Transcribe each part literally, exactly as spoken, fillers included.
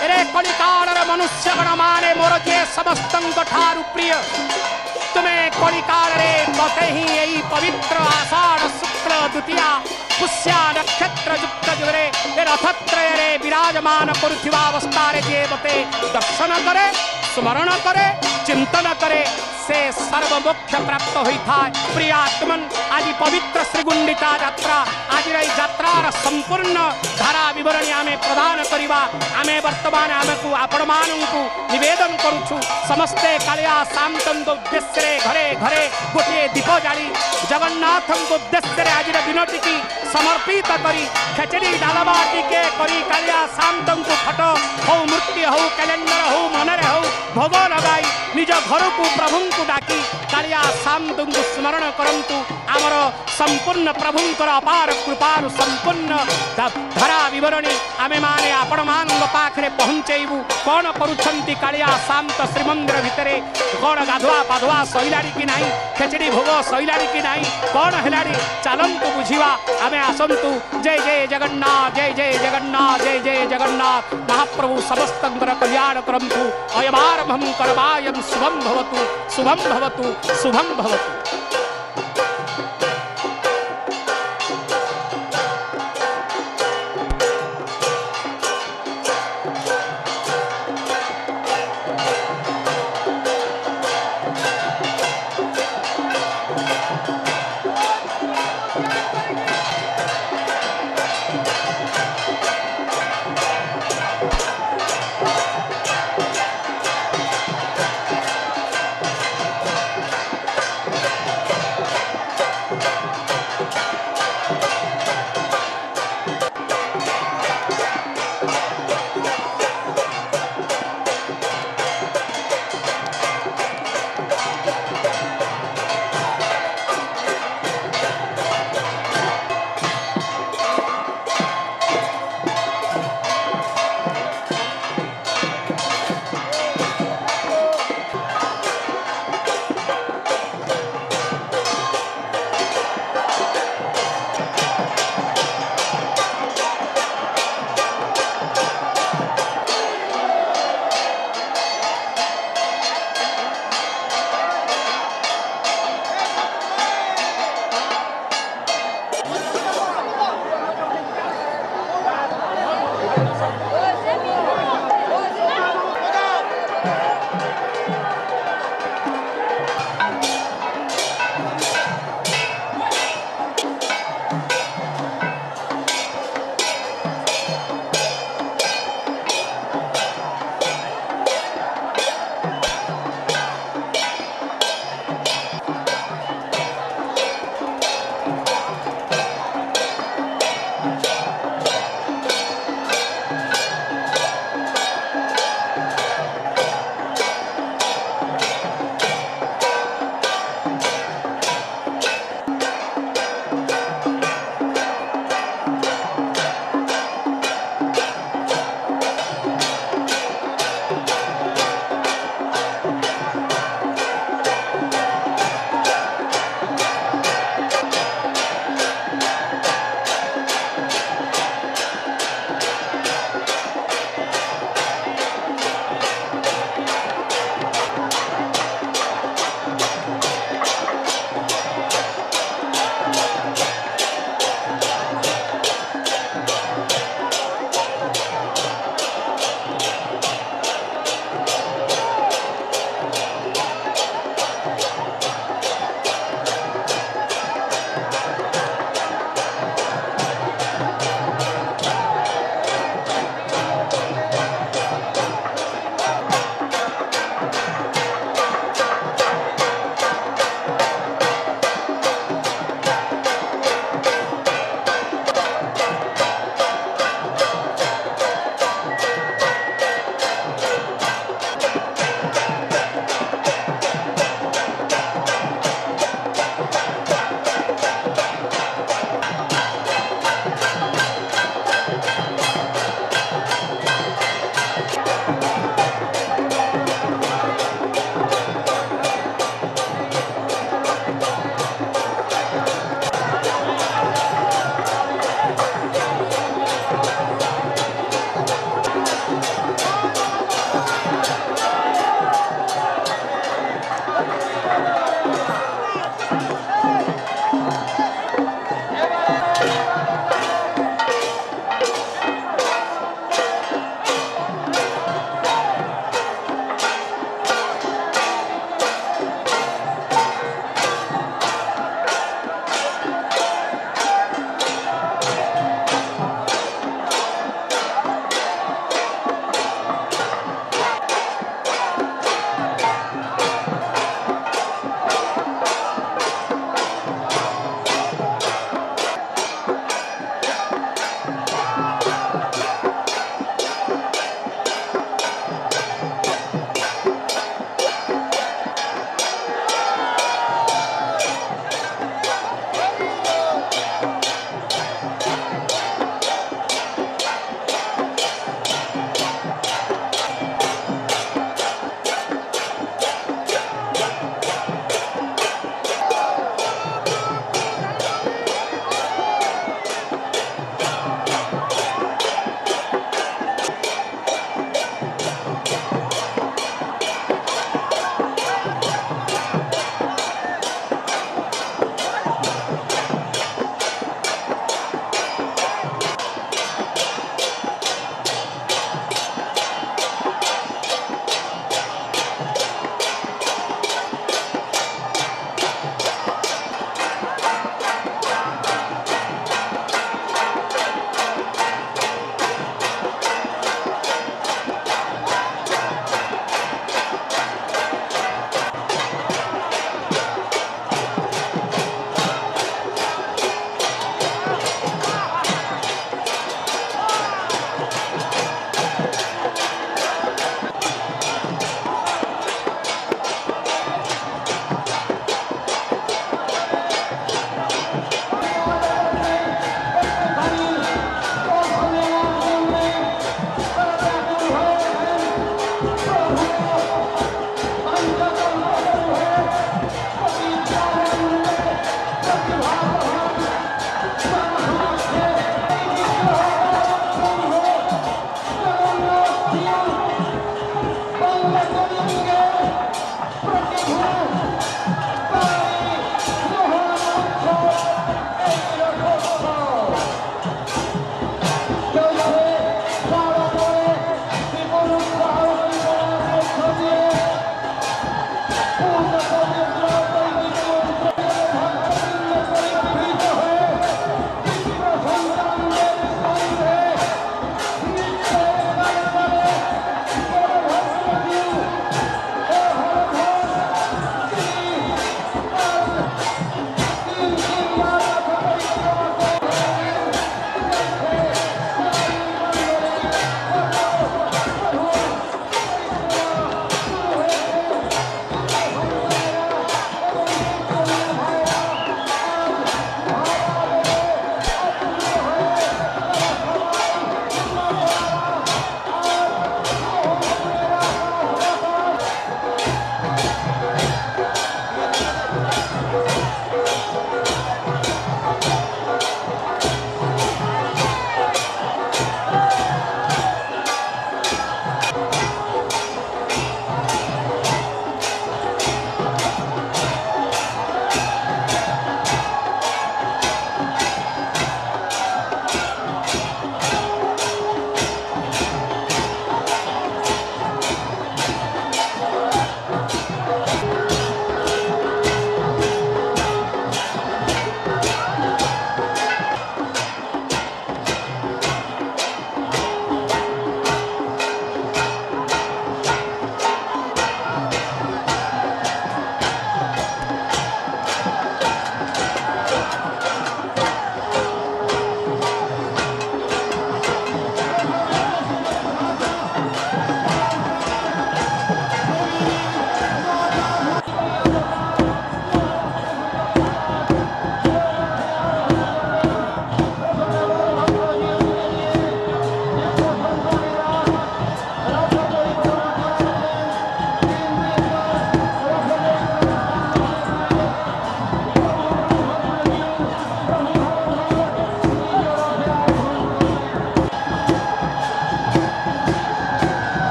Array कलिकालर मनुष्य गण माने मोर जे समस्त ठारू प्रिय तुम्हें कलिकाल रे मते ही यही पवित्र आषाढ़ शुक्ल द्वितीया पुष्या नक्षत्र युक्त जुगरे रथत्रय रे विराजमान करुथिबा अवस्था रे जे मते दर्शन करे स्मरण करे चिंतन करे से सर्वमोक्ष प्राप्त होता है। प्रियात्मन आज पवित्र श्रीगुंडिचा यात्रा आज यात्रार संपूर्ण धारा विवरणी आमे प्रदान करिबा आमे वर्तमान आमको आपण मानू निवेदन करुछु समस्ते कालिया सामतन उद्देश्य रे घरे घरे गोटे दीप जाली जगन्नाथ उद्देश्य रे आज दिनटी की समर्पित करी खेचड़ी डालबा टिके करी कालिया सामतन को फटो हो मूर्ति हो कैलेंडर हो मनरे हो भोग लगाई निज घर को प्रभु को डाकी कालिया सामतन को स्मरण करंतु आमर संपूर्ण प्रभुंकर अपार कृपार संपूर्ण धारा विवरणी आमे माने आपण मानक पाखरे पहुंचेबू कौन करुछंती कालिया सामत श्रीमंदिर भितरे कौन गाधुआ पाधुआ सैलाड़ी की नहीं खेचड़ी भोग सैलाड़ी की नहीं कौन हेलाड़ी चलंतु बुझिवा आमे आसंतु जय जय जगन्नाथ जय जय जगन्नाथ जय जय जगन्नाथ महाप्रभु समस्तंकर कल्याण करंतु अयमारभं करवायं शुभं भवतु शुभं भवतु शुभं भवतु।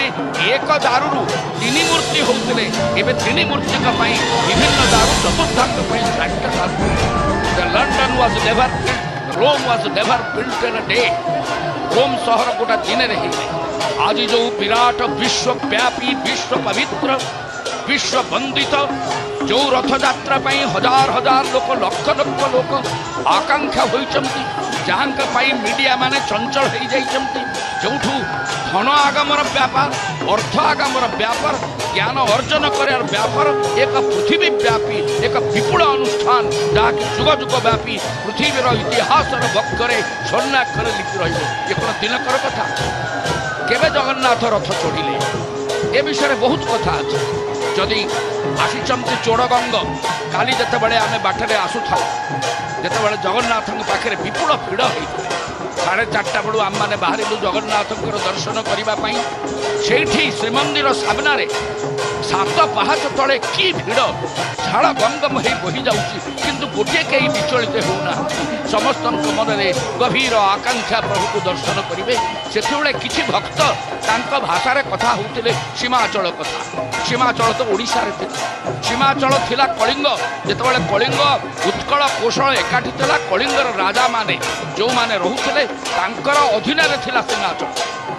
एक दारू तीन मूर्ति होते एवं तीन मूर्ति विभिन्न दारू चतुर्थांग London was never built Rome was never built in a day Rome शहर गोटा दिन आज जो विराट विश्वव्यापी विश्व पवित्र विश्व वंदित जो रथयात्रा हजार हजार लोक लक्ष लक्ष लोक आकांक्षा होती जहाँ मीडिया माने चंचल हो जाती जो धन आगमर व्यापार अर्थ आगमर व्यापार ज्ञान अर्जन कर व्यापार एक पृथ्वी व्यापी एक विपुल अनुष्ठान जहाँकि जुग जुग व्यापी पृथ्वीर इतिहास बक्षरे स्वर्णाक्षर लिखि रही कौन दिनकर कथा केवे जगन्नाथ रथ चढ़िले ए विषय बहुत कथा अच्छे जदि आसी चोड़गंग काली जिते आम बाटर आसुथा जिते जगन्नाथ पाखे विपुल भिड़ होता साढ़े चार्टा बेलू आम मैंने बाहर जगन्नाथ दर्शन करने से श्रीमंदिर सामने सात पहाच तले कि भिड़ झाड़ गमगम हो बही जाऊँगी किंतु गोटे कहीं विचलित होना समस्त मन में गभीर आकांक्षा प्रभु को दर्शन करेंगे से किसी भक्त भाषा कथा होते सीमाचल कथा सीमाचल तो ओडिशा रे सीमाचल थिला कलिंग जिते कलिंग उत्कल कौशल एकाठी था कलिंगर राजा माने जो माने रोते अधीन सीमाचल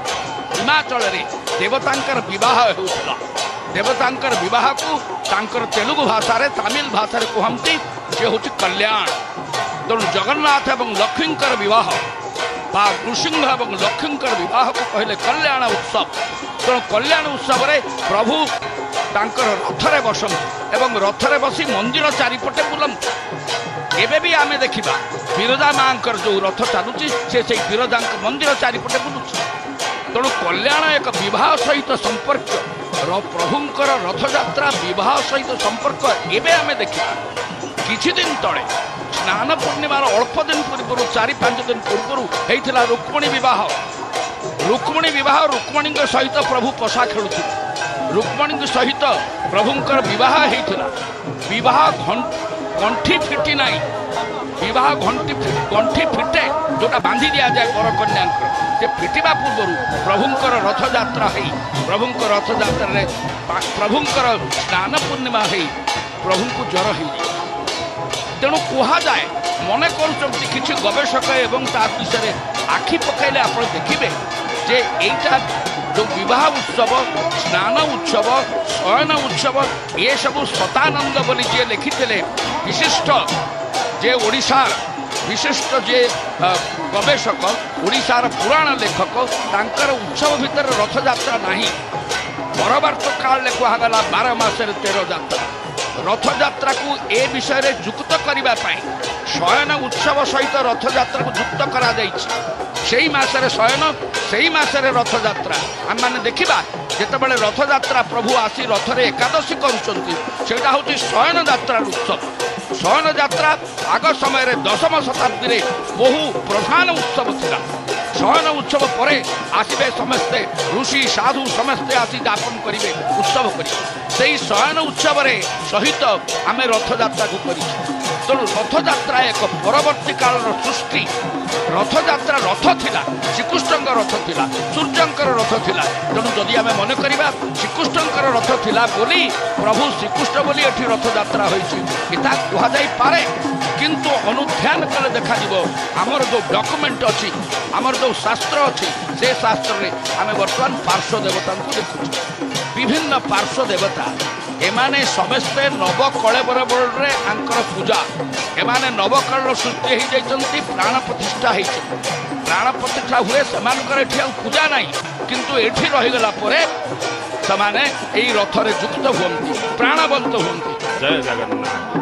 सीमाचल देवतांकर विवाह होता देवतांकर विवाह को तांकर तेलुगु भाषा रे तमिल भाषा रे कहती जे हूँ कल्याण तेणु जगन्नाथ एवं लक्ष्मींकर विवाह बा नृसिंह एवं लक्ष्मींकर विवाह को कहले कल्याण उत्सव तेणु कल्याण उत्सव रे प्रभु तांकर रथरे बसंत एवं रथरे बसी मंदिर चारिपटे बुलंत एबे भी आमे देखिबा बिरजा मांकर जो रथ चलुची से से बिरजा मंदिर चारिपटे बुलुची तेणु कल्याण एक विवाह सहित संपर्क प्रभुंकर रथयात्रा विवाह सहित संपर्क एबे आमे देखिबा किछि दिन तले स्नान पूर्णिमार अल्प दिन पूर्व चारि पांच दिन पूर्व होता रुक्मणी बह रुक्मणी बह रुक्मणी सहित प्रभु पशा खेलुथे रुक्मणी सहित प्रभुंकर विवाह होता विवाह गंठी फिटी ना विवाह घंटी गंठी फिटे जोटा बांधी दि जाए बर कन्या से फिटा पूर्व प्रभुंकर रथयात्रा हो प्रभुंकर रथयात्रा प्रभुंकर स्नान पूर्णिमा हो प्रभु को ज्वर हो तेणु कहुए मन कर गवेषक एवं तार विषय आखि पकड़े आप देखिए जे एटा जो विवाह उत्सव स्नान उत्सव शयन उत्सव ये सब सतानंद बोली जी लिखिते विशिष्ट जे ओडिशार विशिष्ट जे गवेषक ओडिशार पुराण लेखक तांकर उत्सव भितर रथयात्रा नहीं परवर्त काल कहगला बार मासरे तेरह यात्रा रथयात्रा को ए विषय युक्त करने शयन उत्सव सहित रथयात्रा को युक्त करा से मासरे शयन से मासरे रथयात्रा आम मैंने देखा जितेबाला रथयात्रा प्रभु आसी रथरे एकादशी करुँचा हूँ शयन यात्रा उत्सव शयन यात्रा आग समय दशम शताब्दी बहु प्रधान उत्सव था शयन उत्सव पर आसबे समस्ते ऋषि साधु समस्ते आसी यापन करेंगे उत्सव करेंगे शयन उत्सव सहित आम रथयात्रा को कर तेणु रथयात्रा एक परवर्ती काल सृष्टि रथयात्रा रथ थिला श्रीकृष्ण रथ थिला सूर्यंकर रथ थिला तेणु जदि आम मन करवा श्रीकृष्ण रथ थिला बोली प्रभु श्रीकृष्ण बोली एठी रथयात्रा होइछि इता कहा जाई पारे किंतु अनुध्यान कले देखा जीवो आमर जो डॉक्यूमेंट अच्छी आमर जो शास्त्र अच्छी से शास्त्र रे आम वर्तमान पार्श्व देवता को देखु विभिन्न पार्श्व देवता एमाने समस्ते नवकलेबर रे आंकर पूजा एमाने नवकल सृष्टि हो जाइछन्ति प्राण प्रतिष्ठा हो प्राण प्रतिष्ठा हुए सेमानकर एठी पूजा नहीं किंतु एठी रहीगला परे समाने एई रथरे युक्त हुअन्ति प्राणवंत हुअन्ति। जय जगन्नाथ।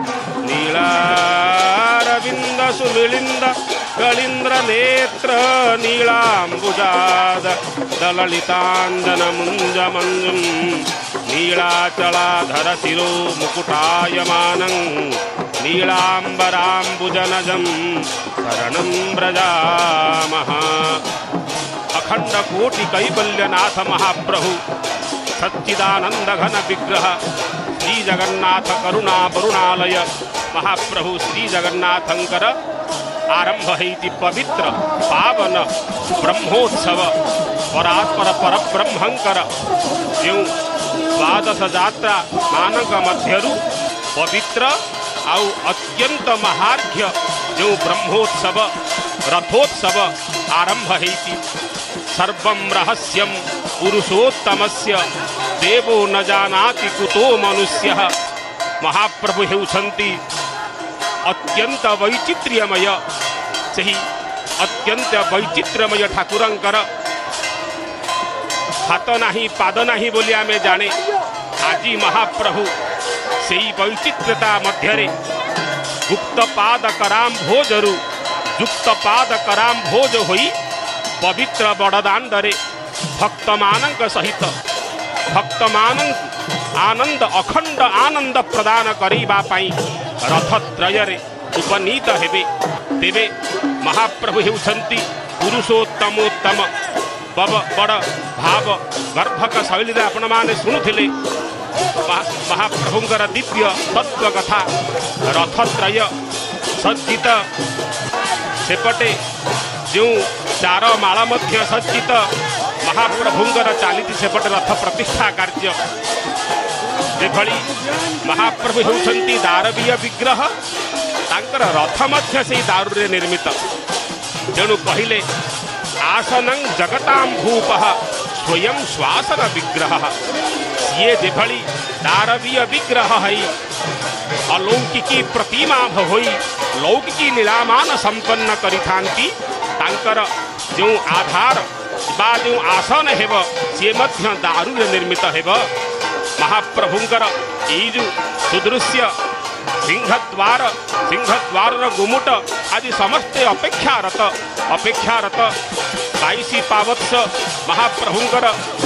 नीलारविंद सुमिलिंद कलिंद्र नेत्र नीलांबुजाद दललितांजन मुंज मंजुम नीलाचलाधर शिरो मुकुटायमानं नीलांबरांबुजनजं शरणं व्रजामः। अखंड कोटि कैवल्यनाथ महाप्रभु सच्चिदानंद घन विग्रह श्री जगन्नाथ करुणा वरुणालय महाप्रभु श्री जगन्नाथंकर आरंभ होती पवित्र पावन ब्रह्मोत्सव परात्पर पर ब्रह्मंकर जो द्वादश जात्रा मानक मध्यरु पवित्र आउ अत्यंत महार्घ्य जो ब्रह्मोत्सव रथोत्सव आरंभ होती सर्वं रहस्यं पुरुषोत्तमस्य देवो न जानाति कुतो मनुष्यः महाप्रभु हेउछन्ति अत्यंत वैचित्र्यमय सही अत्यंत वैचित्र्यमय ठाकुरंकर हाथ नाही पाद नाही बोली आमे जाने आजी महाप्रभु सेई वैचित्र्यता मध्यरे गुप्त पाद कराम भोजरु युक्त पाद कराम भोज होई पवित्र बड़दांडरे भक्तमानंक सहित भक्तमानंक आनंद अखंड आनंद प्रदान करिबा पाई रथत्रयरे उपनीत हेबे तेबे महाप्रभु हेउछन्ति पुरुषोत्तमोत्तम बब बड़ भाव गर्भक शैली आपण माने शुणुथिले महाप्रभुंकर दिव्य तत्व कथा रथत्रय सज्जित सेपटे जो चार माळ मध्य सज्जित महाप्रभुंकर चालिति सेपटे रथ प्रतिष्ठा कार्य जेभली महाप्रभु होउछन्ति दारवीय विग्रह तांकर रथ मध्य से दारु रे निर्मित तेणु कहिले आसनं जगतां भूपः स्वयं श्वासन विग्रह ये जेभली दारवीय विग्रह है अलौकिकी प्रतिमा होई लौकिकी लीलामान संपन्न करिथांती तांकर जो आधार बा जो आसन हेब सी मध्य दारु रे निर्मित हेब महाप्रभुंकर जो सुदृश्य सिंहद्वार सिंहद्वार गुमुट आदि समस्ते अपेक्षारत अपेक्षारत बाईस पावत्स महाप्रभुंकर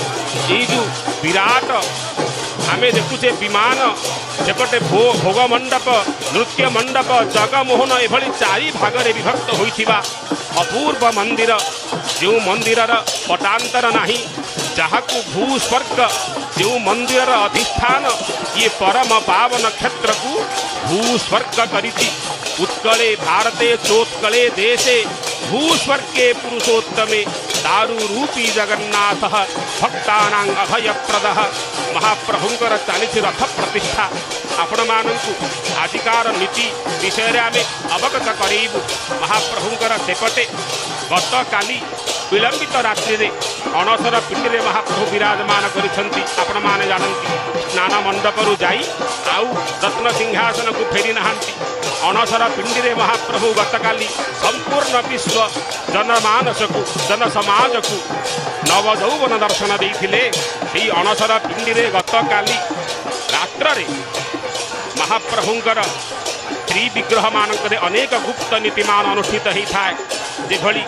जो विराट आमे देखुचे विमान सेपटे भो भोग मंडप नृत्य मंडप जगमोहन एभली चारि भागरे विभक्त होइथिबा अपूर्व मंदिर जो मंदिरर पटांतर नाही जहाकू भू स्वर्ग जो मंदिर अधिष्ठान ये परम पावन क्षेत्र को भू स्वर्ग करिति उत्कले भारते चोत्कले देशे भू स्वर्गे पुरुषोत्तमे दारू रूपी जगन्नाथ भक्तानां अभयप्रदः महाप्रभुंकर चालीस रथ प्रतिष्ठा आपण मानंकु आजिकार नीति विषय आम अवगत करेबु महाप्रभुंकर सेपटे गत काली विलंबित रात्रि रे अणसर पिंडी महाप्रभु विराजमान करिसंती आपण माने जानंती स्नान मंडपरु जाई आउ रत्न सिंहासन को फेरी नहांती अणसर पिंडी रे महाप्रभु गत काली संपूर्ण विश्व जनमानस को जन समाज को नव यौवन दर्शन देइथिले एई अणसर पिंडी रे गत काली रात्र रे महाप्रभुंकर श्री विग्रह मानक अनेक गुप्त नीतिमान अनुष्ठित होता है जेभली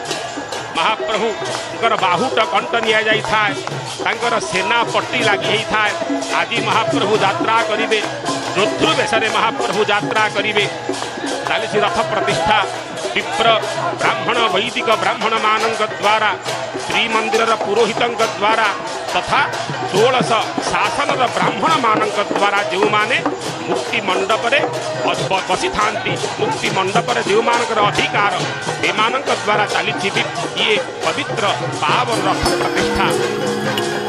महाप्रभुंकर बाहुट कंठ निया जाई थाए तांकर सेना पट्टी लगी होता है आज महाप्रभु यात्रा करिवे जोधृ बेशरे महाप्रभु यात्रा करिवे चालीस रथ प्रतिष्ठा विप्र ब्राह्मण वैदिक ब्राह्मण मानक द्वारा श्रीमंदिर पुरोहित द्वारा तथा षोलश शासन ब्राह्मण मानक द्वारा जो माने मुक्ति मंडप रे बसी था मुक्ति मंडप रे जो मानकर अधिकार एमानक द्वारा चली ये पवित्र पावन रथ प्रतिष्ठा।